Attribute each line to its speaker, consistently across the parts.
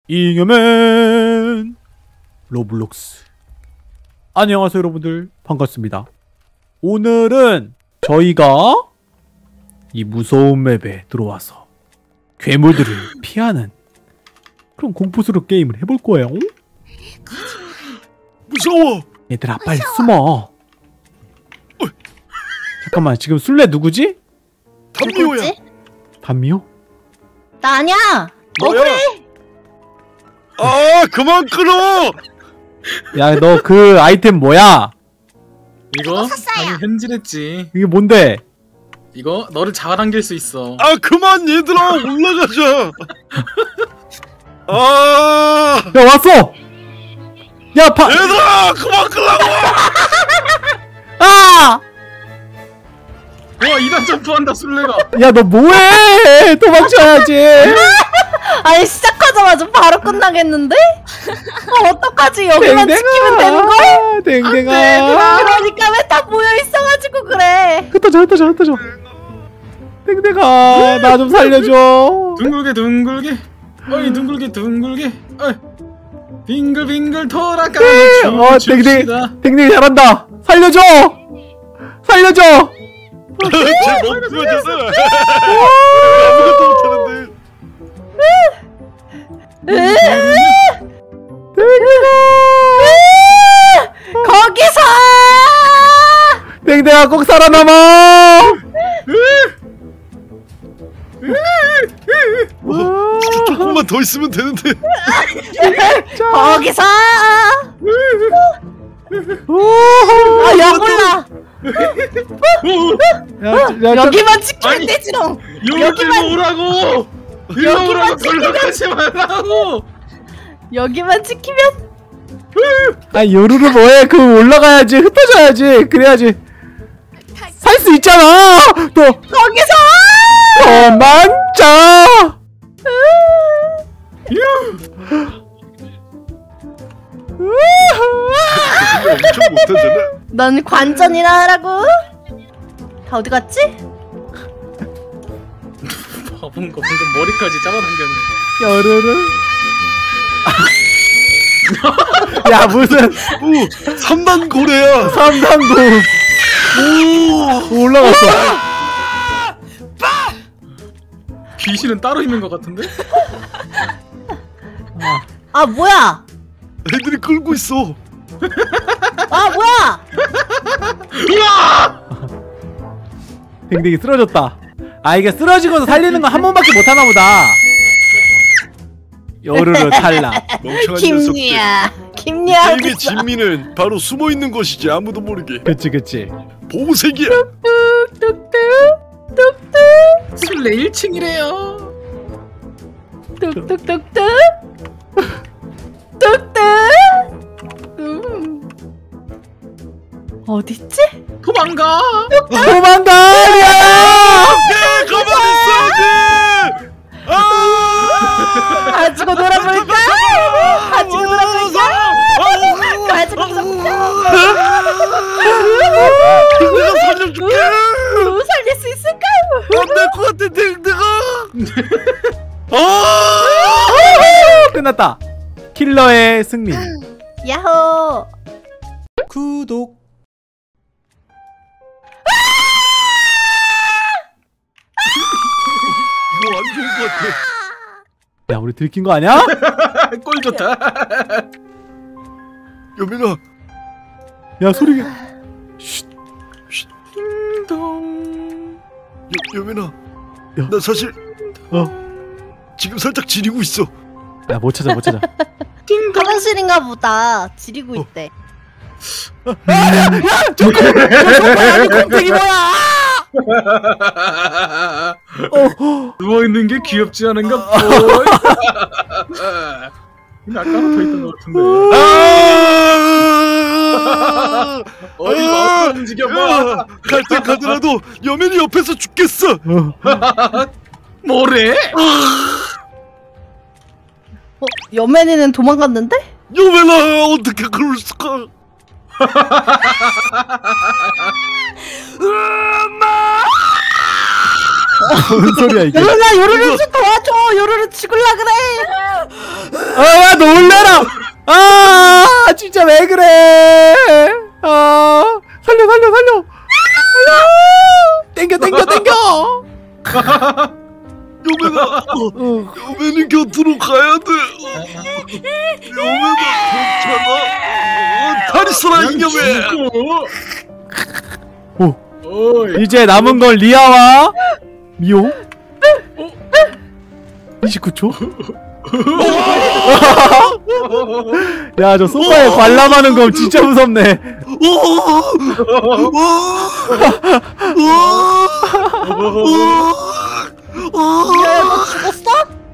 Speaker 1: 잉여맨 로블록스. 안녕하세요 여러분들, 반갑습니다. 오늘은 저희가 이 무서운 맵에 들어와서 괴물들을 피하는 그런 공포스러운 게임을 해볼 거예요.
Speaker 2: 무서워!
Speaker 1: 얘들아 빨리 숨어. 잠깐만, 지금 술래 누구지?
Speaker 2: 단미호야.
Speaker 1: 단미호?
Speaker 3: 나 아니야.
Speaker 2: 너야?
Speaker 3: 그래.
Speaker 2: 아 그만 끌어!
Speaker 1: 야 너 그 아이템 뭐야?
Speaker 4: 이거?
Speaker 3: 샀어요.
Speaker 4: 아니 현질했지.
Speaker 1: 이게 뭔데?
Speaker 4: 이거 너를 잡아당길 수 있어.
Speaker 2: 아 그만 얘들아 올라가자. 아
Speaker 1: 야 왔어! 야
Speaker 2: 얘들아 그만 끌라고!
Speaker 1: 아!
Speaker 4: 와 2단 점프한다 술래가.
Speaker 1: 야 너 뭐해! 도망쳐야지.
Speaker 3: 아니 시작하자마자 바로 끝나겠는데? 어떡하지? 여기만 지키면 되는걸?
Speaker 1: 댕댕아.
Speaker 3: 그러니까 왜 다 모여 있어가지고 그래.
Speaker 1: 흩어져. 댕댕아 나 좀 살려줘.
Speaker 4: 둥글게 어이 둥글게 어이 빙글빙글 돌아가는
Speaker 1: 댕댕이 잘한다. 살려줘.
Speaker 2: 쟤 멈추어져서 아무것도 못하는데.
Speaker 3: 거기서!
Speaker 1: 댕댕아 꼭 살아남아.
Speaker 2: 조금만 더 있으면 되는데.
Speaker 3: 거기서! 아 여몰라. 여기만 지키면 되지롱.
Speaker 4: 여기만 오라고.
Speaker 3: 여기만
Speaker 4: 걸러가지 말라고.
Speaker 3: 여기만 지키면.
Speaker 1: 아 요루루 뭐해? 그 올라가야지. 흩어져야지. 그래야지 살 수 있잖아. 또
Speaker 3: 거기서!
Speaker 1: 도망쳐.
Speaker 2: 엄청 못하잖아.
Speaker 3: 넌 관전이나 하라고. 다 어디 갔지?
Speaker 4: 바본 거 방금 머리까지 잡아당겼네.
Speaker 1: 요루루. 야 무슨
Speaker 2: 오 3단 고래야.
Speaker 1: 3단고. 오 올라갔어.
Speaker 4: 귀신은 따로 있는 것 같은데?
Speaker 3: 아 뭐야?
Speaker 2: 애들이 끌고 있어.
Speaker 3: 아 뭐야?
Speaker 1: 댕댕이 쓰러졌다. 아 이게 쓰러지고서 살리는 건 한 번밖에 못 하나 보다. 요루루 탈락.
Speaker 2: 멍청한 녀석들.
Speaker 3: 김리야
Speaker 2: 게임의 진미는 바로 숨어 있는 것이지. 아무도 모르게.
Speaker 1: 그치.
Speaker 2: 보호색이야.
Speaker 4: 술래 1층이래요.
Speaker 3: 뚝뚝뚝뚝 어딨지?
Speaker 4: 도망가.
Speaker 1: 도망가.
Speaker 2: 네, 가만히 있어야지.
Speaker 3: 가지고 놀아볼까? 가지고 놀아볼까? 가지고 놀아볼까?
Speaker 2: 내가 살려줄게.
Speaker 3: 살릴 수 있을까?
Speaker 2: 안될 것 같아 댕댕아.
Speaker 1: 끝났다. 킬러의 승리.
Speaker 3: 야호.
Speaker 1: 구독.
Speaker 2: 이거 안 좋은 것 같아.
Speaker 1: 야 우리 들킨 거 아니야?
Speaker 4: 꼴 좋다.
Speaker 2: 여민아.
Speaker 1: 야 소리가.
Speaker 4: 띵동.
Speaker 2: 여민아.
Speaker 1: 야.
Speaker 2: 나 사실 지금 살짝 지리고 있어.
Speaker 1: 야 못 찾아.
Speaker 3: 화장실인가 보다. 지리고 있대.
Speaker 1: 곰탱이 뭐야?
Speaker 4: 누워있는 게 귀엽지 않은가? 보이. 근데 아까 더 있던 것 같은데. 어디 마우스 움직여봐.
Speaker 2: 갈 때 가더라도 여민이 옆에서 죽겠어.
Speaker 4: 뭐래?
Speaker 3: 여맨이는 도망갔는데?
Speaker 2: 여민아 어떻게 그럴 수가?
Speaker 1: 뭔 소리야 이게?
Speaker 3: 요루나 요루루 좀 도와줘. 요루루 죽을라 그래.
Speaker 1: 아, 놀래라! 아, 진짜 왜 그래? 아, 살려. 땡겨.
Speaker 2: 여매나, 여매는 곁으로 가야 돼. 여매나 괜찮아. 다리 써라 이녀매.
Speaker 1: 오,
Speaker 4: 어이.
Speaker 1: 이제 남은 건 리아와 미호. 29초? 야, 저 소파에 관람하는 거 진짜 무섭네.
Speaker 3: 야, 너 죽었어?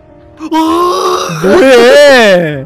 Speaker 1: 뭐해?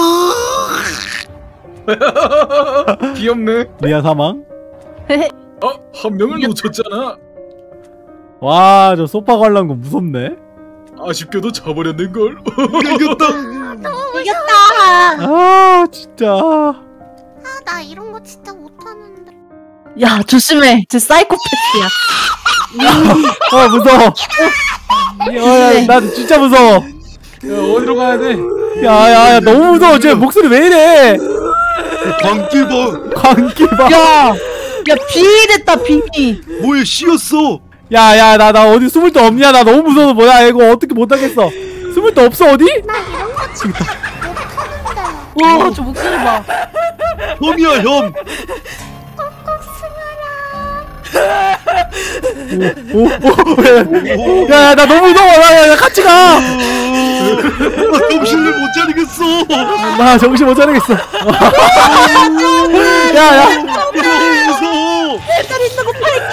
Speaker 4: 귀엽네.
Speaker 1: 리아 사망.
Speaker 4: 한 명을 놓쳤잖아.
Speaker 1: 와, 저 소파 관람 거 무섭네.
Speaker 4: 아쉽게도 자버렸는 걸.
Speaker 2: 이겼다.
Speaker 3: 이겼다.
Speaker 1: 아, 진짜.
Speaker 5: 나 이런 거 진짜 못하는데.
Speaker 3: 야, 조심해. 쟤 사이코패스야.
Speaker 1: 아, 무서워. 야, 나 진짜 무서워.
Speaker 4: 야, 어디로 가야 돼?
Speaker 1: 야, 너무 무서워. 쟤 목소리 왜 이래?
Speaker 2: 광기봐.
Speaker 1: 광기봐.
Speaker 3: 야, 빙의됐다, 빙의.
Speaker 2: 뭐에 씌었어?
Speaker 1: 야, 나 어디 숨을 데 없냐? 나 너무 무서워서 뭐야? 이거 어떻게 못하겠어? 숨을 데 없어, 어디?
Speaker 5: 나 이런 거 진짜 못하는데.
Speaker 3: 와, 저 목소리 봐.
Speaker 2: 혐이야 혐.
Speaker 5: 꼭 승아라.
Speaker 1: 오, 야, 나 너무 무서워. 야, 같이 가.
Speaker 2: 나 정신을 못 차리겠어.
Speaker 1: 나 정신 못 차리겠어. 야.
Speaker 2: 너무 무서워.
Speaker 3: 애들 있는 거 팔게.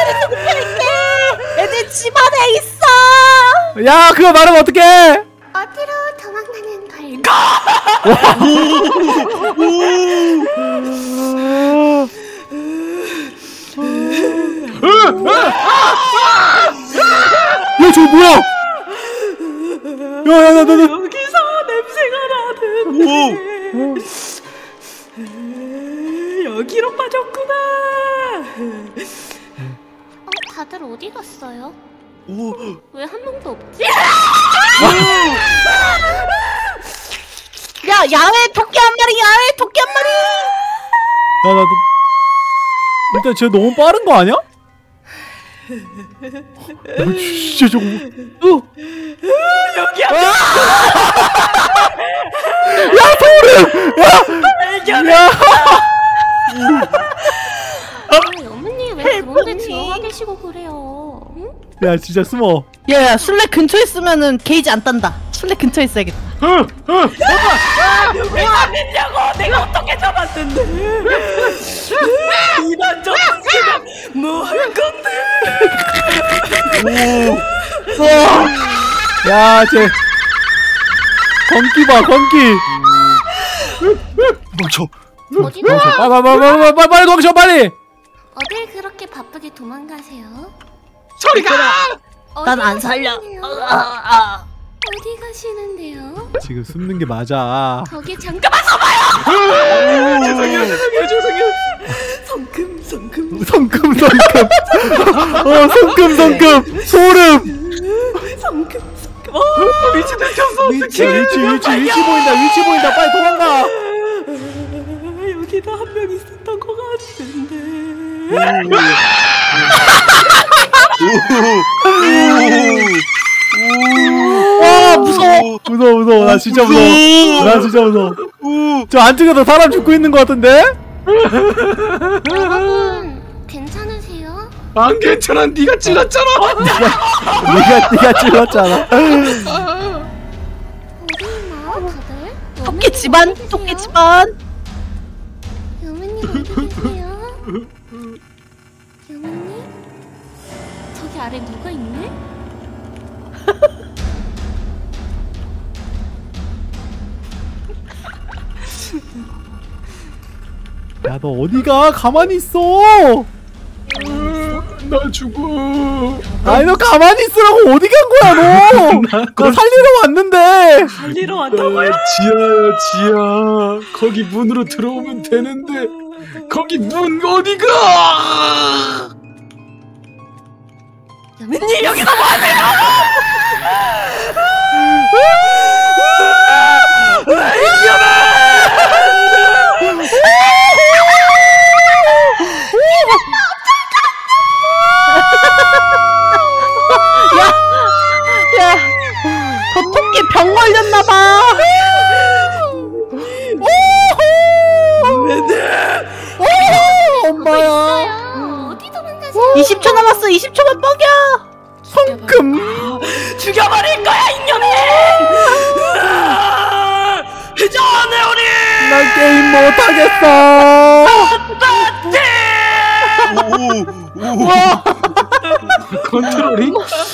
Speaker 3: 애들 집안에 있어.
Speaker 1: 야, 그거 말하면 어떡해?
Speaker 5: 어디로 도망가는 걸까?
Speaker 1: 야, 저거 뭐야? 야, 나.
Speaker 3: 여기서 냄새가 나는데. 여기로 빠졌구나.
Speaker 5: 다들 어디 갔어요?
Speaker 2: 오.
Speaker 5: 왜 한 명도 없지?
Speaker 3: 야, 야외 토끼 한 마리.
Speaker 1: 야, 나도. 일단 쟤 너무 빠른 거 아니야? 진짜 저거.
Speaker 3: 여기야.
Speaker 1: 야, 소름! 야!
Speaker 5: 어머니 왜 그런데 들어가 계시고 그래요? 응?
Speaker 1: 야, 진짜 숨어.
Speaker 3: 야, 술래 근처에 있으면은 게이지 안 딴다. 술래 근처에 있어야겠다. 왜 안 됐냐고! 내가 어떻게 잡았는데! 이단 정수가 뭐할 건데!
Speaker 1: 야, 쟤. 건기 봐, 건기.
Speaker 2: 멈춰.
Speaker 5: 어디 가?
Speaker 1: 빨리 도망쳐, 빨리!
Speaker 5: 어딜 그렇게 바쁘게 도망가세요?
Speaker 3: 난 안 살려.
Speaker 5: 어디 가시는데요?
Speaker 1: 지금 숨는 게 맞아.
Speaker 5: 거기 잠깐만
Speaker 4: 죄송해요.
Speaker 3: 성금.
Speaker 1: 성금. 성금. 소름.
Speaker 3: 성금.
Speaker 4: 위치 들켰어.
Speaker 1: 위치 보인다. 빨리 도망가.
Speaker 3: 여기도 한 명 있었던 것 같은데. 와,
Speaker 1: 무서워. 나 진짜 무서워. 저 안쪽에도 사람 죽고 있는 것 같은데?
Speaker 5: 여러분 괜찮으세요?
Speaker 4: 안 괜찮아. 네가 찔렀잖아.
Speaker 1: 네가 찔렀잖아.
Speaker 5: 어디 있나 다들?
Speaker 3: 토끼 집안.
Speaker 5: 여모님 어디 계세요? 여모님? 저기 아래 누가 있네?
Speaker 1: 야, 너 어디가? 가만히 있어.
Speaker 4: 나 죽어.
Speaker 1: 아니, 너 가만히 있으라고. 어디 간 거야, 너? 나 살리러 왔는데.
Speaker 3: 살리러 왔다고요?
Speaker 4: 지하야. 거기 문으로 들어오면 되는데 거기 문 어디가?
Speaker 3: 연우님 여기서 뭐하세요? 야, 저 토끼 병 걸렸나봐. 엄마야.
Speaker 5: 어디 도망가세요?
Speaker 3: 20초 남았어. 20초만 뻑여.
Speaker 1: 성금.
Speaker 3: 죽여버릴 거야 이년이. 회전해 우리.
Speaker 1: 난 게임 못하겠어.
Speaker 3: 와.
Speaker 4: 컨트롤이?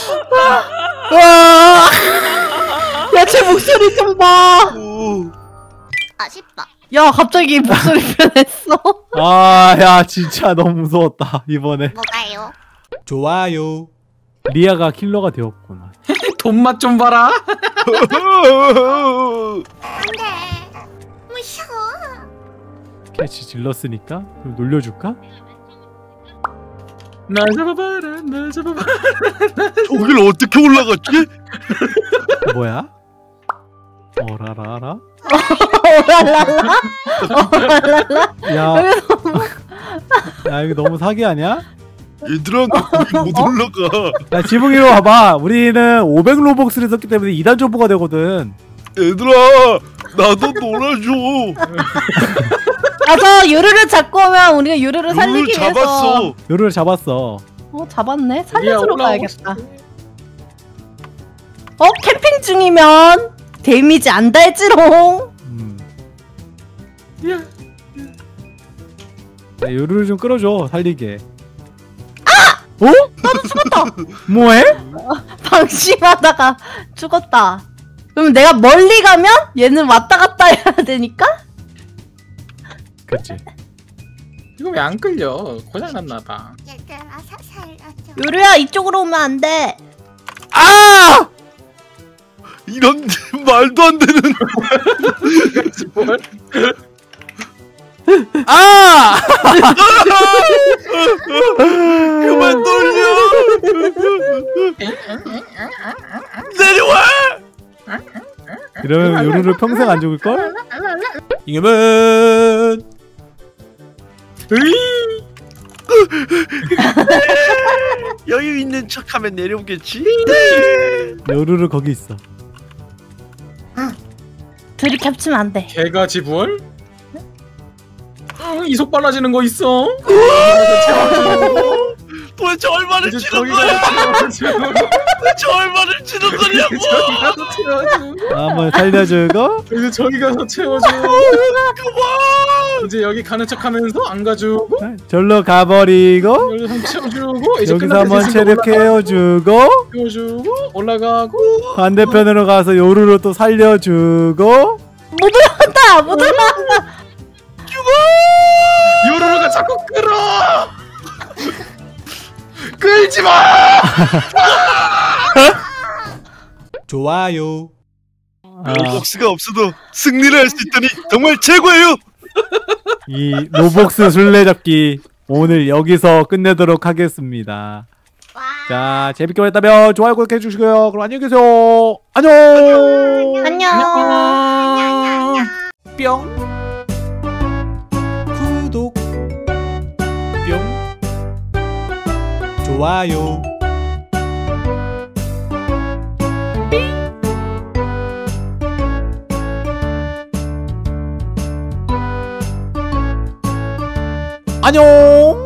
Speaker 1: 와.
Speaker 3: 야, 제 목소리 좀 봐.
Speaker 5: 아쉽다.
Speaker 3: 야, 갑자기 목소리 변했어.
Speaker 1: 아, 야, 진짜 너무 무서웠다 이번에.
Speaker 5: 뭐가요?
Speaker 1: 좋아요. 리아가 킬러가 되었구나.
Speaker 4: 돈맛 좀 봐라.
Speaker 5: 안돼. 무서워.
Speaker 1: 캐치 질렀으니까 그럼 놀려줄까?
Speaker 4: 날 잡아봐라, 날 잡아봐라.
Speaker 2: 저길 어떻게 올라갔지?
Speaker 1: 뭐야? 어라라라?
Speaker 3: 오랄랄라. 오랄랄라.
Speaker 1: 야, 야 이거 너무 사기 아니야?
Speaker 2: 얘들아 너 거기 못 올라가.
Speaker 1: 야 지붕이로 와봐. 우리는 500 로벅스를 썼기 때문에 2단 점프가 되거든.
Speaker 2: 얘들아 나도 놀아줘.
Speaker 3: 가서 유르를 잡고 오면 우리가 유르를
Speaker 2: 룰
Speaker 3: 살리기 위해서.
Speaker 2: 잡았어.
Speaker 1: 요루를 잡았어.
Speaker 3: 잡았네. 살려주러
Speaker 4: 올라오고
Speaker 3: 가야겠다. 캠핑 중이면 데미지 안 달지롱.
Speaker 4: 야,
Speaker 1: 야, 요루를 좀 끌어줘. 살리게. 어?
Speaker 3: 나도 죽었다.
Speaker 1: 뭐해?
Speaker 3: 방심하다가 죽었다. 그럼 내가 멀리 가면 얘는 왔다 갔다 해야 되니까?
Speaker 1: 그치.
Speaker 4: 이거 왜 안 끌려? 고장났나봐.
Speaker 5: 얘들아 살려줘.
Speaker 3: 유르야, 이쪽으로 오면 안 돼.
Speaker 1: 아!
Speaker 2: 이런 말도 안 되는.
Speaker 4: 뭘?
Speaker 1: 아!
Speaker 2: 그만 돌려. 내려와.
Speaker 1: 이러면 요루를 평생 안 죽을걸? 이겨면
Speaker 2: 여유 있는 척하면 내려오겠지.
Speaker 1: 요루를 거기 있어.
Speaker 3: 둘이 겹치면 안 돼.
Speaker 4: 개가 지부얼? 이속 빨라지는 거 있어?
Speaker 2: 도대체 얼마를
Speaker 4: 이제
Speaker 2: 치는
Speaker 4: 저기
Speaker 2: 거야?
Speaker 4: 가서 채워줘.
Speaker 2: 도대체 얼마를 치는 거냐고.
Speaker 4: 저기 가서 채워줘.
Speaker 1: 한번 살려주고.
Speaker 4: 이제 저기 가서 채워줘.
Speaker 2: 그만.
Speaker 4: 이제 여기 가는 척하면서 안 가주고
Speaker 1: 절로 가버리고.
Speaker 4: 여기서 한번 채워주고 이제
Speaker 1: 여기서
Speaker 4: 끝날 때
Speaker 1: 한번
Speaker 4: 대신
Speaker 1: 체력 케어주고.
Speaker 4: 채워주고 올라가고
Speaker 1: 반대편으로 가서 요루를 또 살려주고.
Speaker 3: 못 올라간다. 못 올라간다.
Speaker 4: 요루루가 자꾸 끌어. 끌지 마.
Speaker 1: 좋아요.
Speaker 2: 로벅스가 없어도 승리를 할 수 있다니 정말 최고예요.
Speaker 1: 이 로벅스 술래잡기 오늘 여기서 끝내도록 하겠습니다.
Speaker 5: 와.
Speaker 1: 자, 재밌게 보셨다면 좋아요 구독해 주시고요. 그럼 안녕히 계세요. 안녕.
Speaker 3: 안녕.
Speaker 1: 뿅. 구독. 뿅. 좋아요. 안녕.